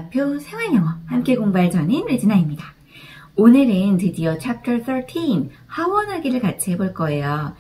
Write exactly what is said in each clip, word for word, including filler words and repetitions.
엄마표 생활영어 함께 공부할 저는 레지나입니다. 오늘은 드디어 챕터 thirteen 하원하기를 같이 해볼 거예요.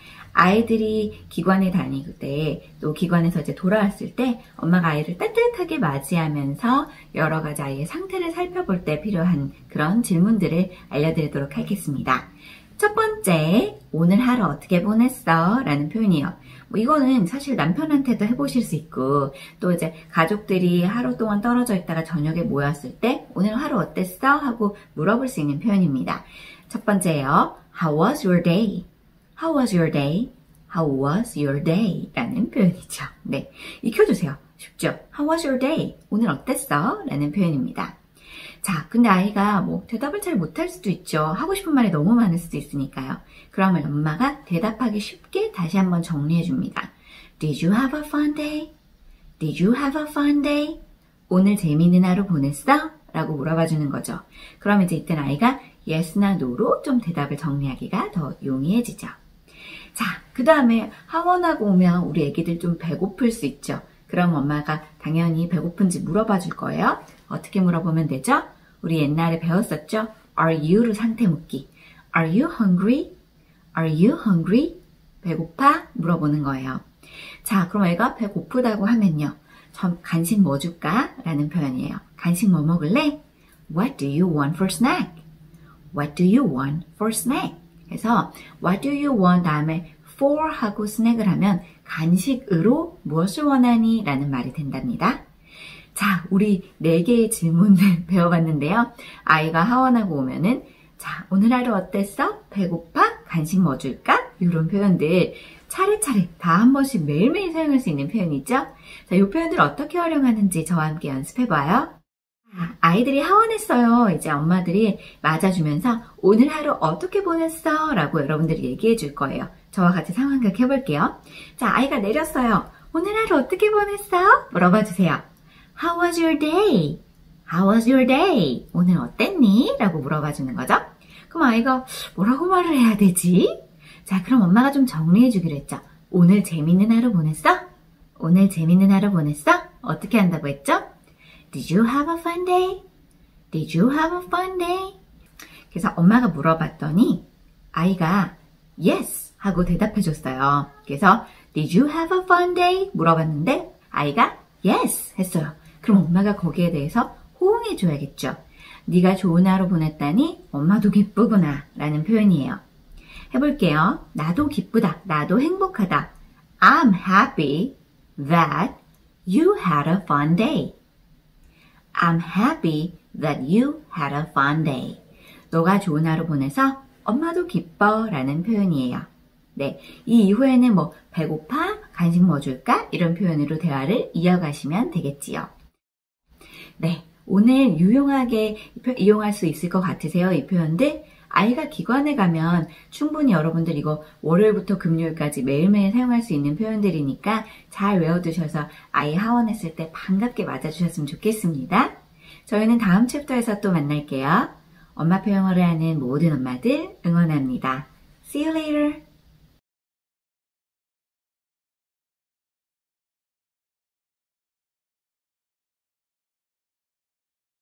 아이들이 기관에 다닐 때, 또 기관에서 이제 돌아왔을 때 엄마가 아이를 따뜻하게 맞이하면서 여러 가지 아이의 상태를 살펴볼 때 필요한 그런 질문들을 알려드리도록 하겠습니다. 첫 번째, 오늘 하루 어떻게 보냈어? 라는 표현이에요. 뭐 이거는 사실 남편한테도 해보실 수 있고, 또 이제 가족들이 하루 동안 떨어져 있다가 저녁에 모였을 때 오늘 하루 어땠어? 하고 물어볼 수 있는 표현입니다. 첫 번째요. How was your day? How was your day? How was your day? 라는 표현이죠. 네, 익혀주세요. 쉽죠? How was your day? 오늘 어땠어? 라는 표현입니다. 자, 근데 아이가 뭐 대답을 잘 못할 수도 있죠. 하고 싶은 말이 너무 많을 수도 있으니까요. 그러면 엄마가 대답하기 쉽게 다시 한번 정리해 줍니다. Did you have a fun day? Did you have a fun day? 오늘 재미있는 하루 보냈어? 라고 물어봐 주는 거죠. 그럼 이제 이때는 아이가 yes나 no로 좀 대답을 정리하기가 더 용이해지죠. 자, 그 다음에 하원하고 오면 우리 애기들 좀 배고플 수 있죠. 그럼 엄마가 당연히 배고픈지 물어봐 줄 거예요. 어떻게 물어보면 되죠? 우리 옛날에 배웠었죠? Are you로 상태 묻기. Are you hungry? Are you hungry? 배고파? 물어보는 거예요. 자, 그럼 애가 배고프다고 하면요. 전 간식 뭐 줄까? 라는 표현이에요. 간식 뭐 먹을래? What do you want for snack? What do you want for snack? 그래서 What do you want 다음에 for 하고 snack을 하면 간식으로 무엇을 원하니? 라는 말이 된답니다. 자, 우리 네 개의 질문을 배워봤는데요. 아이가 하원하고 오면은 자, 오늘 하루 어땠어? 배고파? 간식 뭐 줄까? 이런 표현들 차례차례 다 한 번씩 매일매일 사용할 수 있는 표현이죠. 자, 이 표현들 어떻게 활용하는지 저와 함께 연습해봐요. 아이들이 하원했어요. 이제 엄마들이 맞아주면서 오늘 하루 어떻게 보냈어? 라고 여러분들이 얘기해 줄 거예요. 저와 같이 상황극 해볼게요. 자, 아이가 내렸어요. 오늘 하루 어떻게 보냈어? 물어봐 주세요. How was your day? How was your day? 오늘 어땠니? 라고 물어봐 주는 거죠. 그럼 아이가 뭐라고 말을 해야 되지? 자, 그럼 엄마가 좀 정리해 주기로 했죠. 오늘 재밌는 하루 보냈어? 오늘 재밌는 하루 보냈어? 어떻게 한다고 했죠? Did you have a fun day? Did you have a fun day? 그래서 엄마가 물어봤더니 아이가 yes 하고 대답해 줬어요. 그래서 Did you have a fun day? 물어봤는데 아이가 yes 했어요. 그럼 엄마가 거기에 대해서 호응해 줘야겠죠. 네가 좋은 하루 보냈다니 엄마도 기쁘구나 라는 표현이에요. 해볼게요. 나도 기쁘다. 나도 행복하다. I'm happy that you had a fun day. I'm happy that you had a fun day. 너가 좋은 하루 보내서 엄마도 기뻐 라는 표현이에요. 네, 이 이후에는 뭐 배고파? 간식 뭐 줄까? 이런 표현으로 대화를 이어가시면 되겠지요. 네, 오늘 유용하게 이용할 수 있을 것 같으세요? 이 표현들? 아이가 기관에 가면 충분히 여러분들 이거 월요일부터 금요일까지 매일매일 사용할 수 있는 표현들이니까 잘 외워두셔서 아이 하원했을 때 반갑게 맞아주셨으면 좋겠습니다. 저희는 다음 챕터에서 또 만날게요. 엄마표 영어를 하는 모든 엄마들 응원합니다. See you later!